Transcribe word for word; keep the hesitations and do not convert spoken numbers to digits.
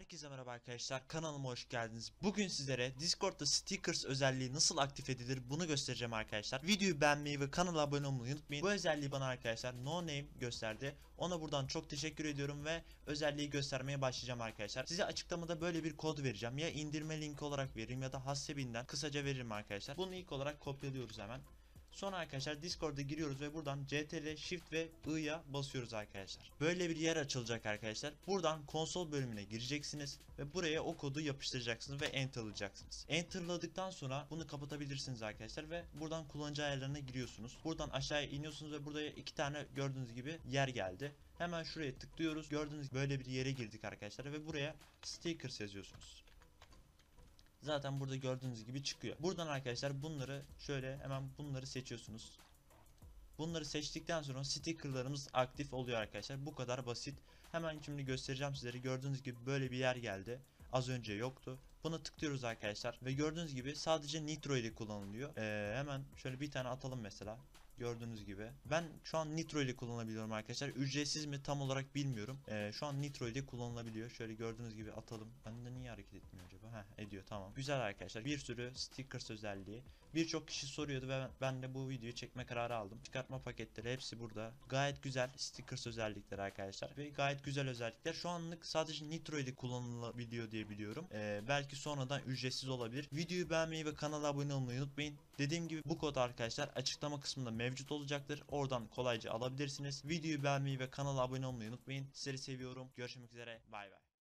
Herkese merhaba arkadaşlar, kanalıma hoş geldiniz. Bugün sizlere Discord'da stickers özelliği nasıl aktif edilir bunu göstereceğim arkadaşlar. Videoyu beğenmeyi ve kanala abone olmayı unutmayın. Bu özelliği bana arkadaşlar No Name gösterdi. Ona buradan çok teşekkür ediyorum ve özelliği göstermeye başlayacağım arkadaşlar. Size açıklamada böyle bir kod vereceğim. Ya indirme linki olarak veririm ya da Hassebinden kısaca veririm arkadaşlar. Bunu ilk olarak kopyalıyoruz hemen. Sonra arkadaşlar Discord'a giriyoruz ve buradan C T R L Shift ve I'ya basıyoruz arkadaşlar. Böyle bir yer açılacak arkadaşlar. Buradan konsol bölümüne gireceksiniz ve buraya o kodu yapıştıracaksınız ve enterlayacaksınız. Enterladıktan sonra bunu kapatabilirsiniz arkadaşlar ve buradan kullanıcı ayarlarına giriyorsunuz. Buradan aşağıya iniyorsunuz ve burada iki tane gördüğünüz gibi yer geldi. Hemen şuraya tıklıyoruz. Gördüğünüz gibi böyle bir yere girdik arkadaşlar ve buraya stickers yazıyorsunuz. Zaten burada gördüğünüz gibi çıkıyor. Buradan arkadaşlar bunları şöyle hemen bunları seçiyorsunuz. Bunları seçtikten sonra stickerlarımız aktif oluyor arkadaşlar. Bu kadar basit. Hemen şimdi göstereceğim sizlere. Gördüğünüz gibi böyle bir yer geldi. Az önce yoktu. Buna tıklıyoruz arkadaşlar. Ve gördüğünüz gibi sadece Nitro ile kullanılıyor. Ee, hemen şöyle bir tane atalım mesela. Gördüğünüz gibi. Ben şu an Nitro ile kullanabiliyorum arkadaşlar. Ücretsiz mi tam olarak bilmiyorum. Ee, şu an Nitro ile kullanılabiliyor. Şöyle gördüğünüz gibi atalım. Bende niye hareket etmiyor acaba? Heh, ediyor, tamam. Güzel arkadaşlar. Bir sürü stickers özelliği. Birçok kişi soruyordu ve ben de bu videoyu çekme kararı aldım. Çıkartma paketleri hepsi burada. Gayet güzel stickers özellikleri arkadaşlar. Ve gayet güzel özellikler. Şu anlık sadece Nitro ile kullanılabiliyor diye biliyorum. Ee, belki sonradan ücretsiz olabilir. Videoyu beğenmeyi ve kanala abone olmayı unutmayın. Dediğim gibi bu kod arkadaşlar açıklama kısmında mevcut olacaktır. Oradan kolayca alabilirsiniz. Videoyu beğenmeyi ve kanala abone olmayı unutmayın. Sizleri seviyorum. Görüşmek üzere. Bay bay.